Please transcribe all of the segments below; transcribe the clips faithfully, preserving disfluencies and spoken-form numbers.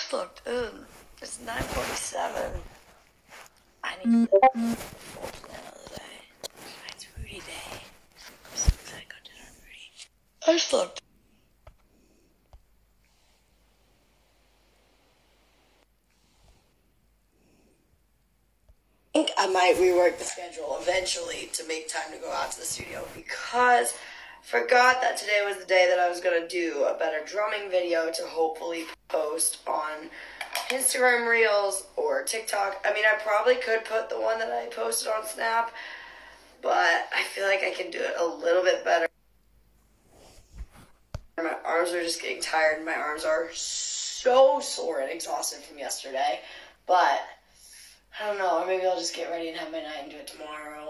looked. Ugh, it's nine forty-seven. I need to full plan of the day. It's Rudy Day. I'm so excited to go to dinner with Rudy. I slept. I think I might rework the schedule eventually to make time to go out to the studio because I forgot that today was the day that I was going to do a better drumming video to hopefully post on Instagram Reels or TikTok. I mean, I probably could put the one that I posted on Snap, but I feel like I can do it a little bit better. My arms are just getting tired. My arms are so sore and exhausted from yesterday, but I don't know, or maybe I'll just get ready and have my night and do it tomorrow.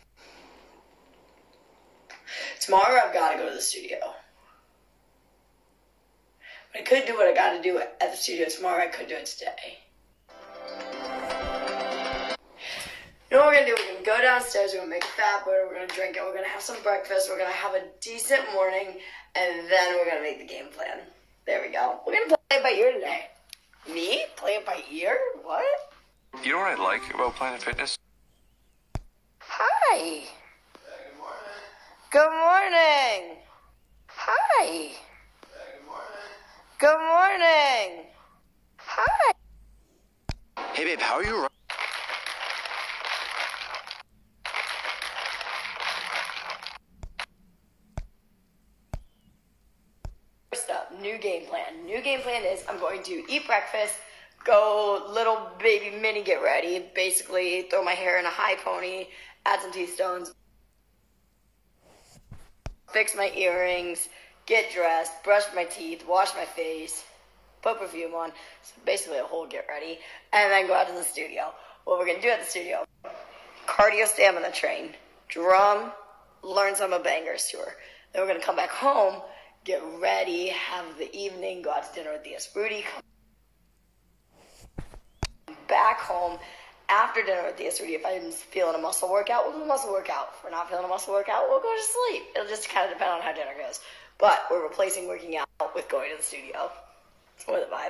Tomorrow I've got to go to the studio. But I could do what I got to do at the studio tomorrow. I could do it today. You know what we're going to do? We're going to go downstairs, we're going to make a fat burger, we're going to drink it, we're going to have some breakfast, we're going to have a decent morning, and then we're going to make the game plan. There we go. We're going to play it by ear today. Me? Play it by ear? What? You know what I like about Planet Fitness? Hi. Good morning. Good morning. Hi. Good morning. Good morning. Hi. Hey, babe, how are you? First up, new game plan. New game plan is I'm going to eat breakfast, go little baby mini get ready, basically throw my hair in a high pony, add some teeth stones, fix my earrings, get dressed, brush my teeth, wash my face, put perfume on, so basically a whole get ready, and then go out to the studio. What we're going to do at the studio, cardio stamina train, drum, learn some of Bangers tour. Then we're going to come back home, get ready, have the evening, go out to dinner with the S. Rudy, back home after dinner with the S. Rudy. If I'm feeling a muscle workout, we'll do a muscle workout. If we're not feeling a muscle workout, we'll go to sleep. It'll just kind of depend on how dinner goes. But we're replacing working out with going to the studio. It's more the vibe.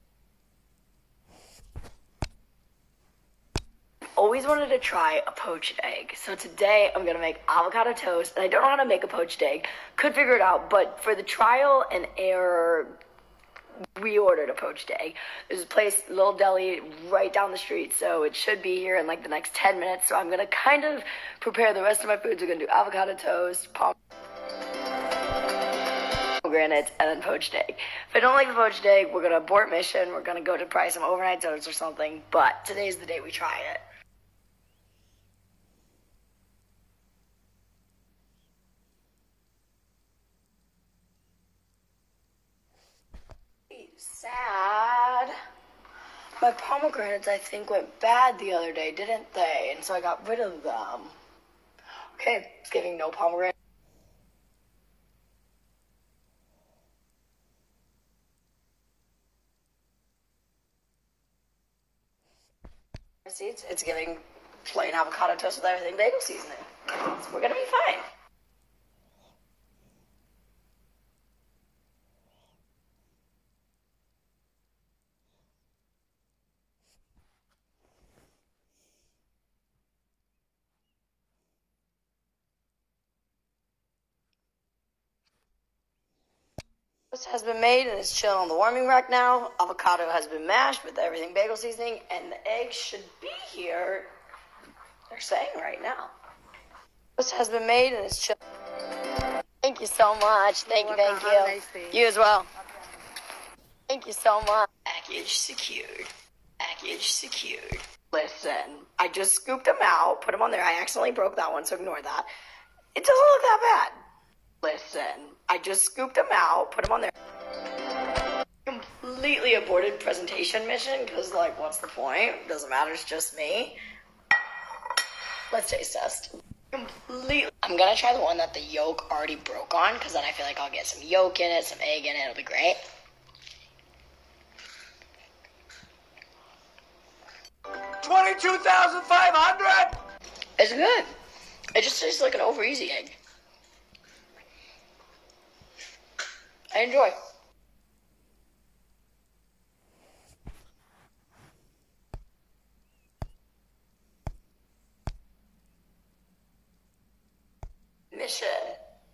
Always wanted to try a poached egg. So today I'm going to make avocado toast. And I don't know how to make a poached egg. Could figure it out. But for the trial and error, we ordered a poached egg. There's a place, Little Deli, right down the street, so it should be here in like the next ten minutes. So I'm going to kind of prepare the rest of my foods. We're going to do avocado toast, pomegranates, and then poached egg. If I don't like the poached egg, we're going to abort mission. We're going to go to try some overnight oats or something, but today's the day we try it. Sad. My pomegranates, I think, went bad the other day, didn't they? And so I got rid of them. Okay, it's giving no pomegranate. Seeds. It's giving plain avocado toast with everything bagel seasoning. So we're gonna be fine. Toast has been made and it's chilling on the warming rack now. Avocado has been mashed with everything bagel seasoning, and the eggs should be here. They're saying right now. Toast has been made and it's chilling. Thank you so much. Thank you, thank you. You as well. Thank you so much. Package secured. Package secured. Listen, I just scooped them out, put them on there. I accidentally broke that one, so ignore that. It doesn't look that bad. Listen, I just scooped them out, put them on there. Completely aborted presentation mission, because, like, what's the point? Doesn't matter, it's just me. Let's taste test. Completely. I'm gonna try the one that the yolk already broke on, because then I feel like I'll get some yolk in it, some egg in it, it'll be great. twenty-two thousand five hundred! It's good. It just tastes like an over easy egg. I enjoy.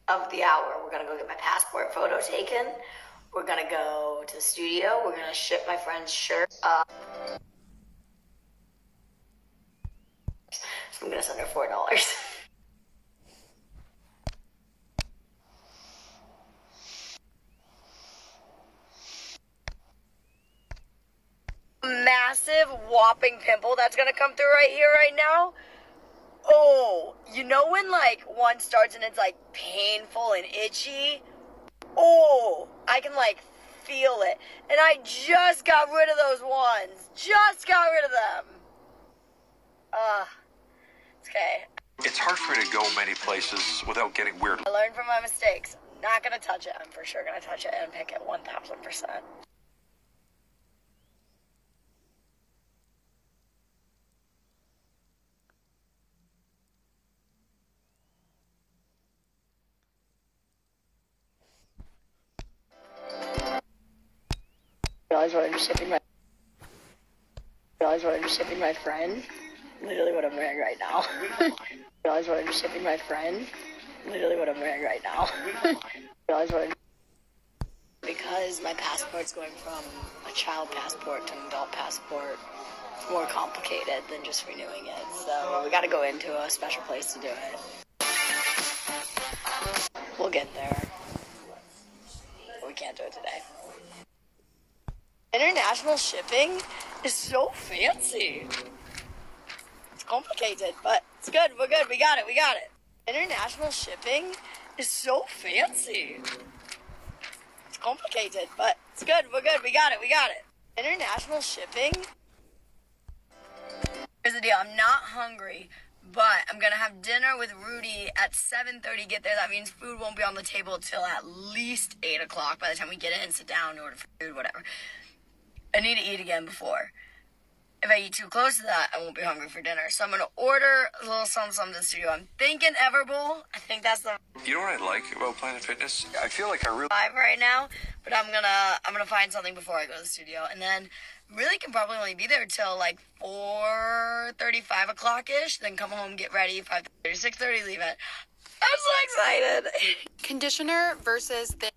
of the hour. We're gonna go get my passport photo taken. We're gonna go to the studio. We're gonna ship my friend's shirt. Uh, so I'm gonna send her four dollars. Massive whopping pimple that's gonna come through right here right now. Oh, you know when like one starts and it's like painful and itchy? Oh, I can like feel it. And I just got rid of those ones. Just got rid of them. Ugh. It's okay. It's hard for me to go many places without getting weird. I learned from my mistakes. Not gonna touch it. I'm for sure gonna touch it and pick it one thousand percent. Realize what I'm shipping my realize what I'm shipping my friend. Literally what I'm wearing right now. Realize what I'm shipping my friend. Literally what I'm wearing right now. Realize what I'm because my passport's going from a child passport to an adult passport. It's more complicated than just renewing it. So we gotta go into a special place to do it. We'll get there. But we can't do it today. International shipping is so fancy. It's complicated, but it's good. We're good. We got it. We got it. International shipping is so fancy. It's complicated, but it's good. We're good. We got it. We got it. International shipping. Here's the deal. I'm not hungry, but I'm going to have dinner with Rudy at seven thirty. Get there. That means food won't be on the table till at least eight o'clock by the time we get in, sit down, order food, whatever. I need to eat again before. If I eat too close to that, I won't be hungry for dinner. So I'm going to order a little something, something to the studio. I'm thinking Everbowl. I think that's the You know what I like about Planet Fitness? I feel like I really... vibe right now. But I'm going to I'm gonna find something before I go to the studio. And then really can probably only be there till like four thirty, five o'clock-ish. Then come home, get ready, five thirty, six thirty, leave it. I'm so excited. Conditioner versus the...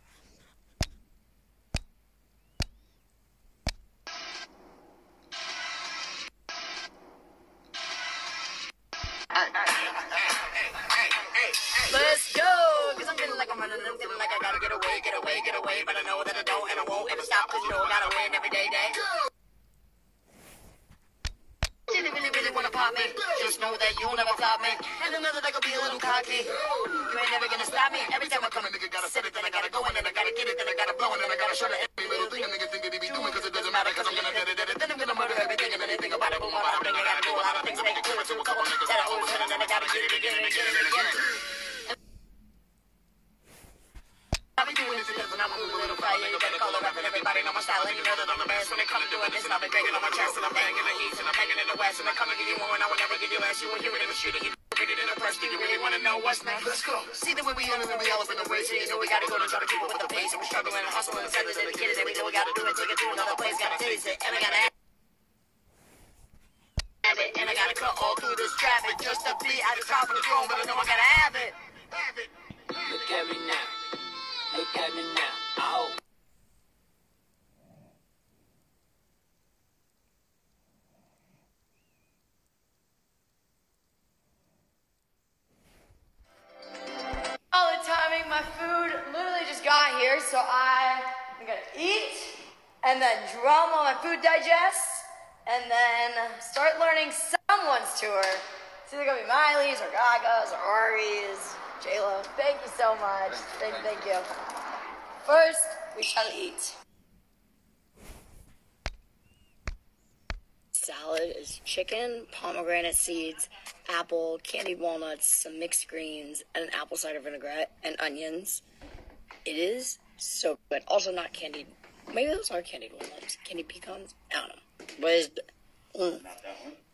Let's go, cause I'm feeling like I'm running, I'm feeling like I gotta get away, get away, get away, but I know that I don't, and I won't ever stop, cause you know I gotta win every day, day. Really, really, really wanna pop me, just know that you'll never flop me, and another that could be a little cocky. You ain't never gonna stop me, every time I come a nigga gotta set it, then I gotta go, and then I gotta get it, then I gotta blow, and then I gotta show the every little thing a nigga think that he be doing, cause it doesn't matter, cause I'm gonna get it, it, then I'm gonna murder everything, and anything about it, boom, about it, I gotta do a lot of things to make it clear to a couple niggas that I always hit, and then I gotta get it again and again and again. I'll be doing this because when I'm a little fire, you better call her up and everybody know my style. And you know that I'm the best when it comes to doing this. And I've been banging on my chest and I'm banging the east and I'm banging in the west. And I'm coming to you more and I will never give you less. You will hear it in the street and you read it in the press. Do you really want to know what's next? Let's go. See the way we on and we all up in the race. And you know we gotta go to try to keep up with the pace. And we're struggling and hustling and settlers and the kids. And we know we gotta do it. Take it to another place. Gotta taste it. And I gotta have it. And I gotta cut all through this traffic just to be at the top of the throne. But I know I gotta have it. Have it. Look at me now. Look at me now. Oh. All the timing, my food literally just got here, so I am gonna eat and then drum while my food digests and then start learning someone's tour. It's either gonna be Miley's or Gaga's or Ari's. J-Lo, thank you so much. Thank, thank you. First, we shall eat. Salad is chicken, pomegranate seeds, apple, candied walnuts, some mixed greens, and an apple cider vinaigrette, and onions. It is so good. Also not candied. Maybe those are candied walnuts. Candied pecans? I don't know. But it's... Mm. Not that one.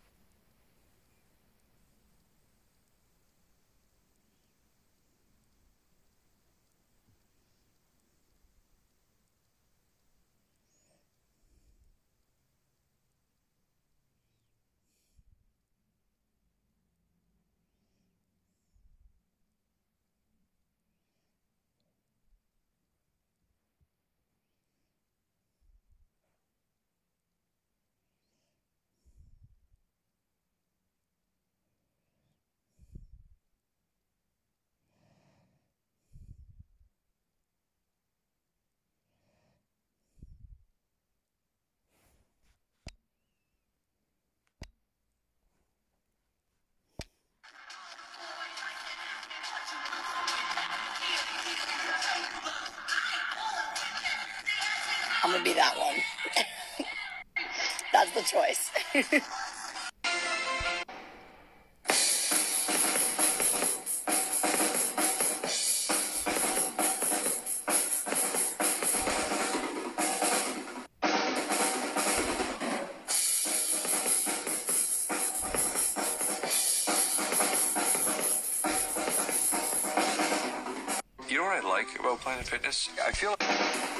I'm gonna be that one. That's the choice. You know what I like about Planet Fitness? I feel like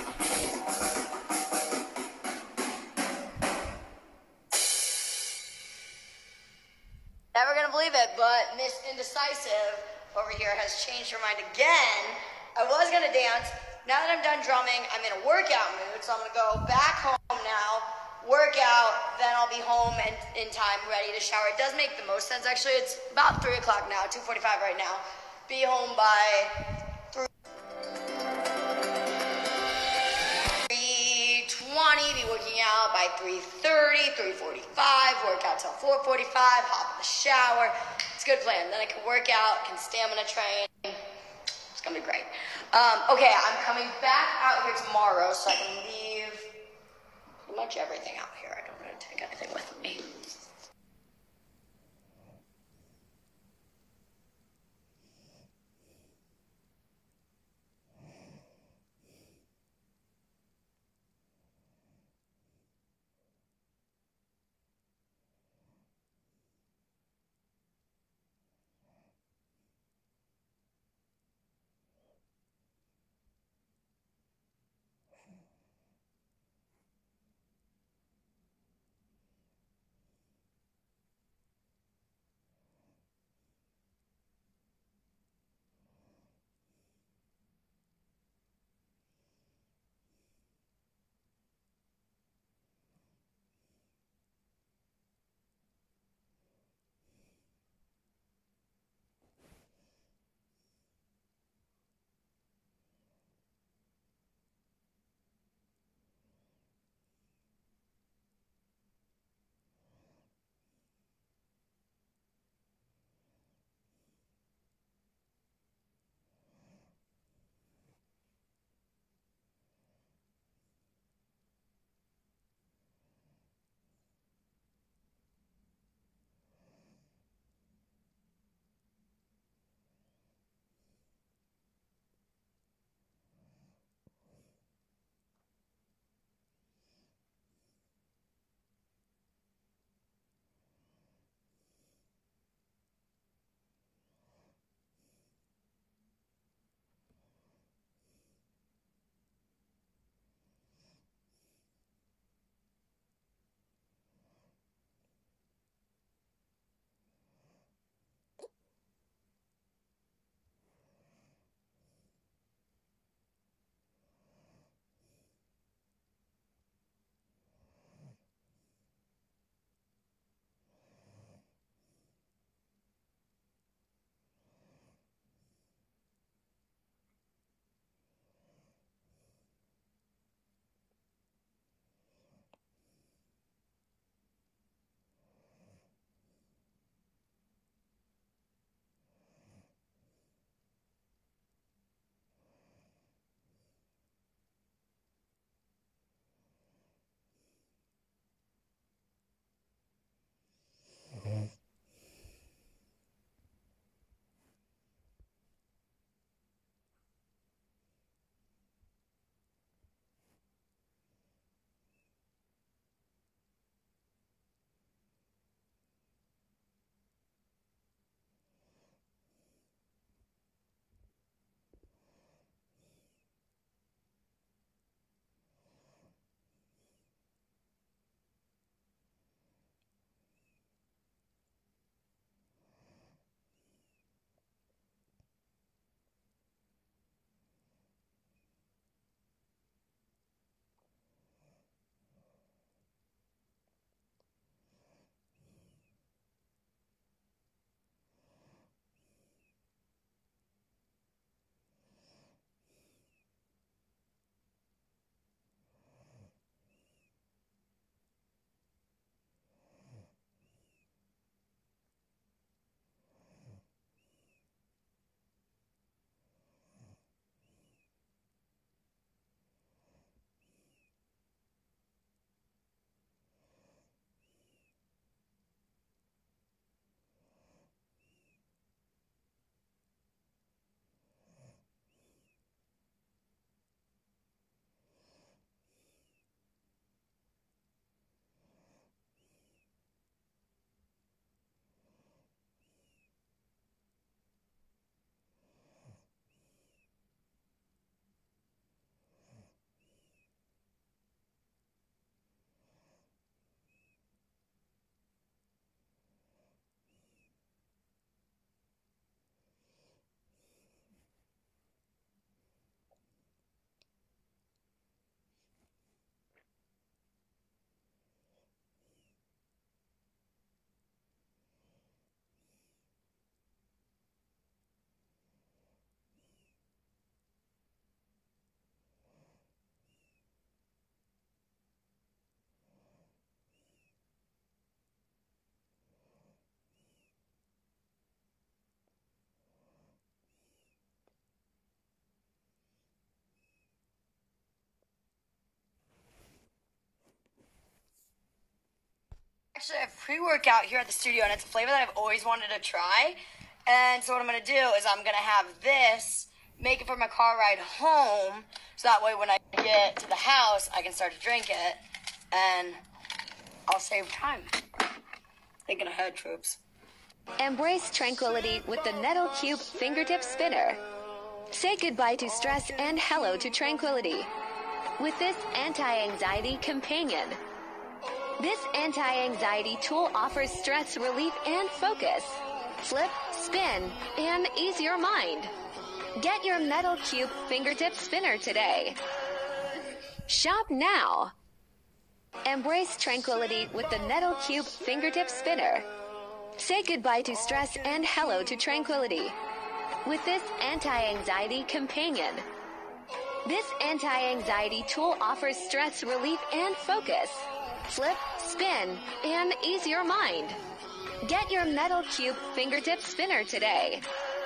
Never gonna believe it, but Miss Indecisive over here has changed her mind again. I was gonna dance. Now that I'm done drumming, I'm in a workout mood, so I'm gonna go back home now, work out, then I'll be home and in time, ready to shower. It does make the most sense, actually. It's about three o'clock now, two forty-five right now. Be home by three twenty, be working out by three thirty, three forty-five, work out till four forty-five, hop in the shower. It's a good plan. Then I can work out, can stamina train. It's gonna be great. Um, okay, I'm coming back out here tomorrow so I can leave pretty much everything out here. I don't want to take anything with me. actually have pre-workout here at the studio, and it's a flavor that I've always wanted to try. And so what I'm going to do is I'm going to have this, make it for my car ride home, so that way when I get to the house, I can start to drink it, and I'll save time. Thinking ahead, troops. Embrace tranquility with the Nettle Cube Fingertip Spinner. Say goodbye to stress and hello to tranquility with this anti-anxiety companion. This anti-anxiety tool offers stress relief and focus. Flip, spin, and ease your mind. Get your Nettle Cube Fingertip Spinner today. Shop now. Embrace tranquility with the Nettle Cube Fingertip Spinner. Say goodbye to stress and hello to tranquility with this anti-anxiety companion. This anti-anxiety tool offers stress relief and focus. Flip, spin, and ease your mind. Get your Nettle Cube Fingertip Spinner today.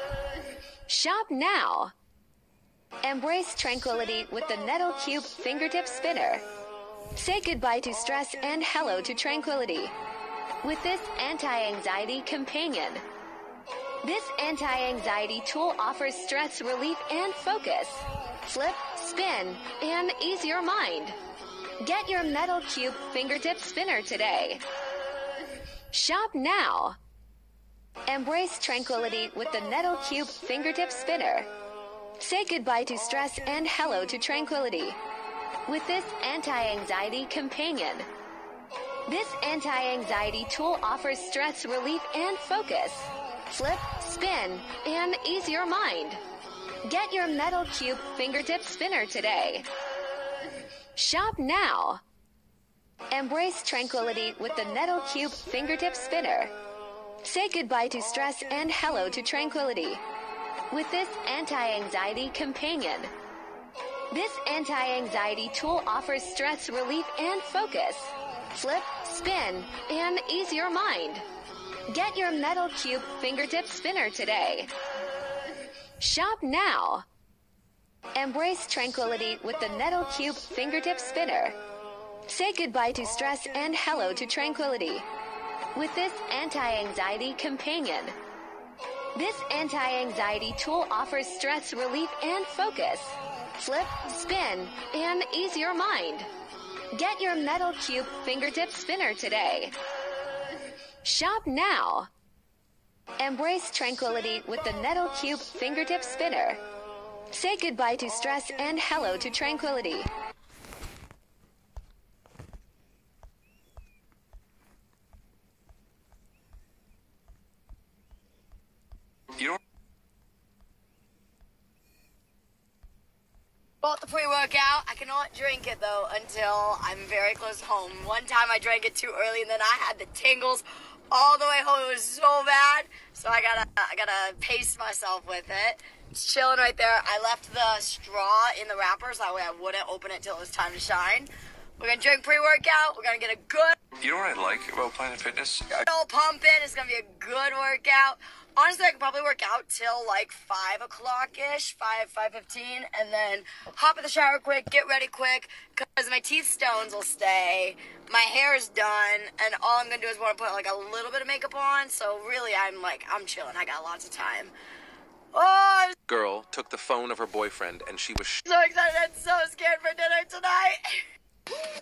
Shop now. Embrace tranquility with the Nettle Cube Fingertip Spinner. Say goodbye to stress and hello to tranquility with this anti-anxiety companion. This anti-anxiety tool offers stress relief and focus. Flip, spin, and ease your mind. Get your Nettle Cube Fingertip Spinner today. Shop now. Embrace tranquility with the Nettle Cube Fingertip Spinner. Say goodbye to stress and hello to tranquility with this anti-anxiety companion. This anti-anxiety tool offers stress relief and focus. Flip, spin, and ease your mind. Get your Nettle Cube Fingertip Spinner today. Shop now. Embrace tranquility with the Nettle Cube Fingertip Spinner. Say goodbye to stress and hello to tranquility with this anti-anxiety companion. This anti-anxiety tool offers stress relief and focus. Flip, spin, and ease your mind. Get your Nettle Cube Fingertip Spinner today. Shop now. Embrace tranquility with the Nettle Cube Fingertip Spinner. Say goodbye to stress and hello to tranquility with this anti-anxiety companion. This anti-anxiety tool offers stress relief and focus. Flip, spin, and ease your mind. Get your Nettle Cube Fingertip Spinner today. Shop now. Embrace tranquility with the Nettle Cube Fingertip Spinner. Say goodbye to stress and hello to tranquility. You don't. Bought the pre-workout. I cannot drink it though until I'm very close to home. One time I drank it too early and then I had the tingles all the way home. It was so bad. So I gotta I gotta pace myself with it. It's chilling right there. I left the straw in the wrapper so that way I wouldn't open it till it was time to shine. We're gonna drink pre-workout. We're gonna get a good You know what I like about Planet Fitness? I, little pump in. It's gonna be a good workout. Honestly, I could probably work out till like five o'clock-ish, five, five fifteen, and then hop in the shower quick, get ready quick, because my teeth stones will stay, my hair is done, and all I'm going to do is want to put like a little bit of makeup on, so really I'm like, I'm chilling, I got lots of time. Oh, I'm Girl took the phone of her boyfriend and she was sh- so excited and so scared for dinner tonight.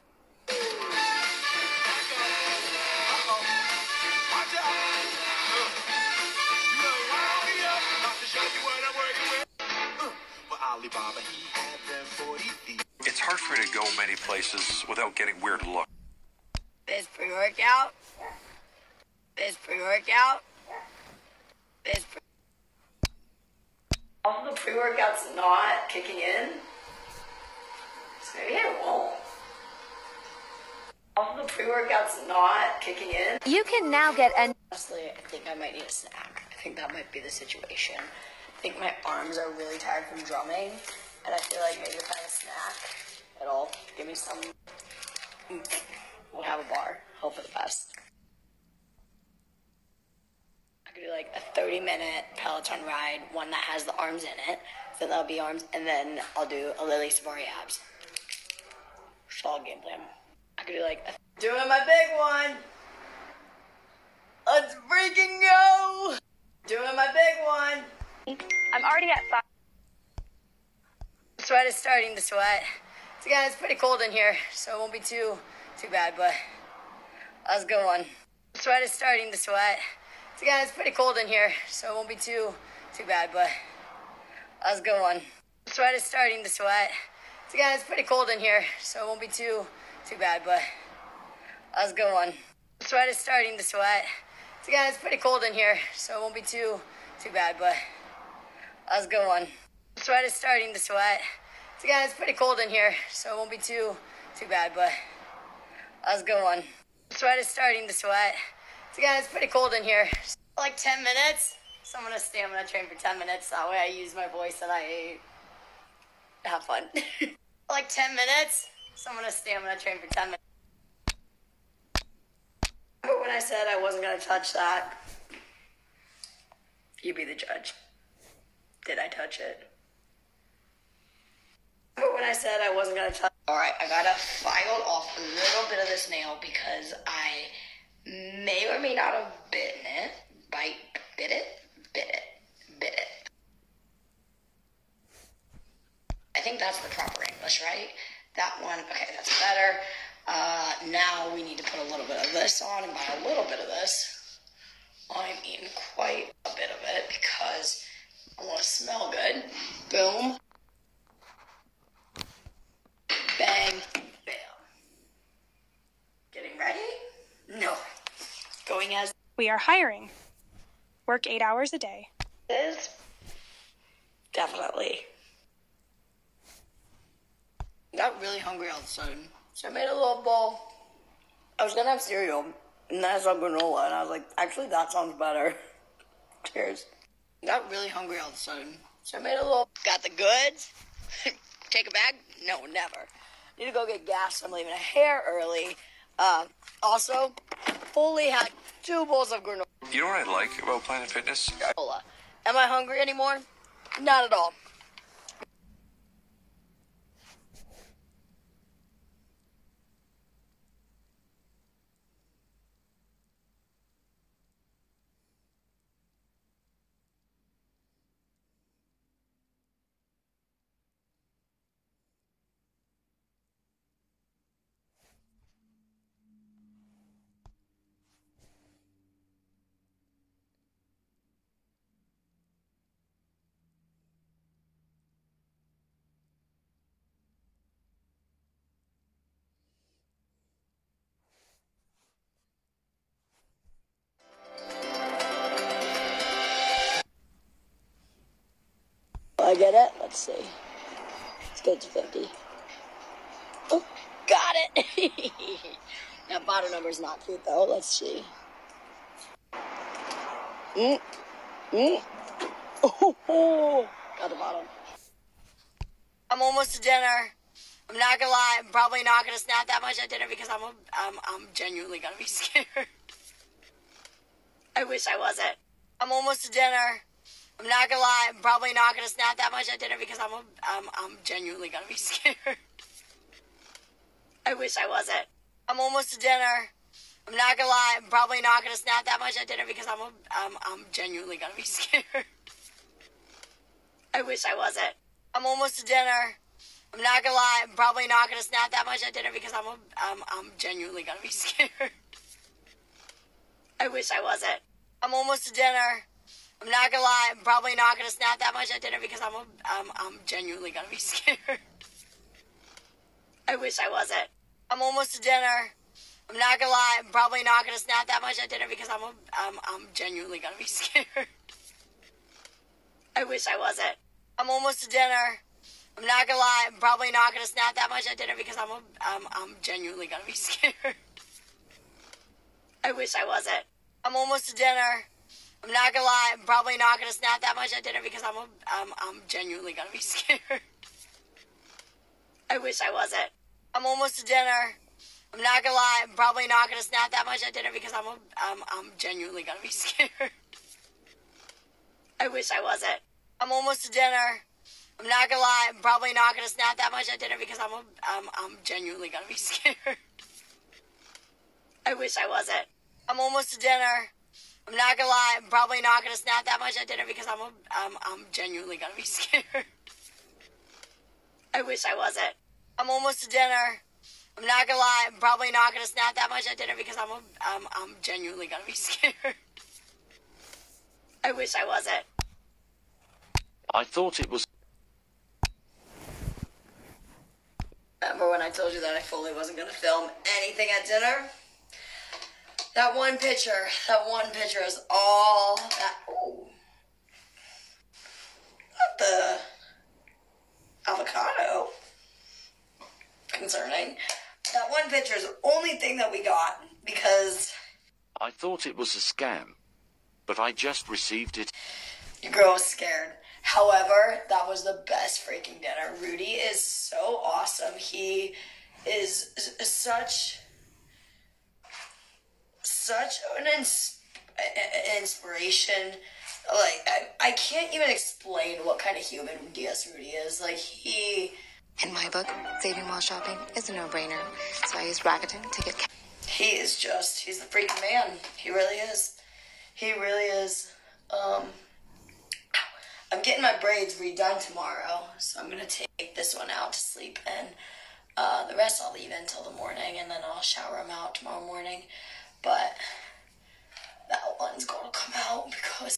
it's hard for me to go many places without getting weird look. This pre-workout. This pre-workout. This pre- Also, the pre-workout's not kicking in. So maybe it won't. Also, the pre-workout's not kicking in. You can now get a Honestly, I think I might need a snack. I think that might be the situation. I think my arms are really tired from drumming, and I feel like maybe if I have a snack, it'll give me some. We'll have a bar. Hope for the best. I could do like a thirty minute Peloton ride, one that has the arms in it, so that'll be arms, and then I'll do a Lily Safari abs. Solid game plan. I could do like a- doing my big one. Let's freaking go! Doing my big one. I'm already at five. Sweat is starting to sweat. So again, it's pretty cold in here, so it won't be too too bad, but that was a good one. Sweat is starting to sweat. So again, it's pretty cold in here, so it won't be too too bad, but that was a good one. Sweat is starting to sweat. So again, it's pretty cold in here, so it won't be too too bad, but that was a good one. Sweat is starting to sweat. So again, it's pretty cold in here, so it won't be too too bad, but that was a good one. Sweat is starting to sweat. So again, it's pretty cold in here, so it won't be too too bad, but that was a good one. Sweat is starting to sweat. So again, it's pretty cold in here. Like ten minutes. So I'm gonna stamina train for ten minutes. That way I use my voice and I have fun. Like ten minutes. So I'm gonna stamina train for ten minutes. But when I said I wasn't gonna touch that, you be the judge. Did I touch it? But when I said I wasn't gonna touch. Alright, I gotta file off a little bit of this nail because I may or may not have bitten it. Bite, bit it, bit it, bit it. I think that's the proper English, right? That one, okay, that's better. Uh, now we need to put a little bit of this on, and by a little bit of this, I mean quite a bit of it because I want to smell good. Boom. Bang. Bam. Getting ready? No. Going as We are hiring. Work eight hours a day. is? Definitely. Got really hungry all of a sudden. So I made a little bowl. I was gonna have cereal, and then I saw granola, and I was like, actually, that sounds better. Cheers. Got really hungry all of a sudden. So I made a little. Got the goods. Take a bag? No, never. Need to go get gas. I'm leaving a hair early. Uh, also, fully had two bowls of granola. You know what I like about Planet Fitness? Am I hungry anymore? Not at all. I get it. Let's see. Let's get to fifty. Oh, got it. That bottom number's not cute though. Let's see. Mm. Mm. Oh, oh. Got the bottom. I'm almost to dinner. I'm not gonna lie. I'm probably not gonna snap that much at dinner because I'm a, I'm I'm genuinely gonna be scared. I wish I wasn't. I'm almost to dinner. I'm not gonna lie, I'm probably not gonna snap that much at dinner because I'm a, I'm I'm genuinely gonna be scared. I wish I wasn't. I'm almost to dinner. I'm not gonna lie, I'm probably not gonna snap that much at dinner because I'm a, I'm I'm genuinely gonna be scared. I wish I wasn't. I'm almost to dinner. I'm not gonna lie, I'm probably not gonna snap that much at dinner because I'm a, I'm I'm genuinely gonna be scared. I wish I wasn't. I'm almost to dinner. I'm not gonna lie, I'm probably not gonna snap that much at dinner because I'm a, I'm I'm genuinely gonna be scared. I wish I wasn't. I'm almost to dinner. I'm not gonna lie, I'm probably not gonna snap that much at dinner because I'm a, I'm I'm genuinely gonna be scared. I wish I wasn't. I'm almost to dinner. I'm not gonna lie, I'm probably not gonna snap that much at dinner because I'm a, I'm I'm genuinely gonna be scared. I wish I wasn't. I'm almost to dinner. I'm not gonna lie, I'm probably not gonna snap that much at dinner because I'm a, I'm I'm genuinely gonna be scared. I wish I wasn't. I'm almost to dinner. I'm not gonna lie, I'm probably not gonna snap that much at dinner because I'm a, I'm I'm genuinely gonna be scared. I wish I wasn't. I'm almost to dinner. I'm not gonna lie, I'm probably not gonna snap that much at dinner because I'm a, I'm I'm genuinely gonna be scared. I wish I wasn't. I'm almost to dinner. I'm not gonna lie, I'm probably not gonna snap that much at dinner because I'm, a, I'm, I'm genuinely gonna be scared. I wish I wasn't. I'm almost to dinner. I'm not gonna lie, I'm probably not gonna snap that much at dinner because I'm, a, I'm, I'm genuinely gonna be scared. I wish I wasn't. I thought it was. Remember when I told you that I fully wasn't gonna film anything at dinner? That one picture, that one picture is all that. Ooh. Not the avocado. Concerning. That one picture is the only thing that we got because I thought it was a scam, but I just received it. your girl was scared. However, that was the best freaking dinner. Rudy is so awesome. He is such, such an ins- inspiration. Like, I, I can't even explain what kind of human D S Rudy is. Like, he... In my book, saving while shopping is a no-brainer, so I use Rakuten to get... He is just, he's the freaking man. He really is. He really is. Um, I'm getting my braids redone tomorrow, so I'm going to take this one out to sleep, and uh, the rest I'll leave until the morning, and then I'll shower them out tomorrow morning. But that one's going to come out because...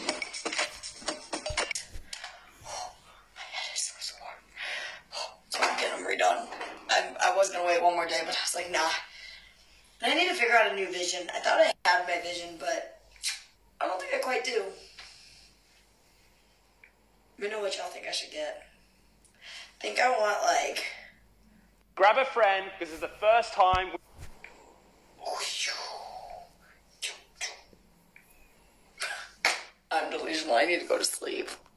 Oh, my head is so sore. So I'm getting them redone. I, I was going to wait one more day, but I was like, nah. And I need to figure out a new vision. I thought I had my vision, but I don't think I quite do. Let me know what y'all think I should get. I think I want, like... Grab a friend, this is the first time... I'm delusional. I need to go to sleep.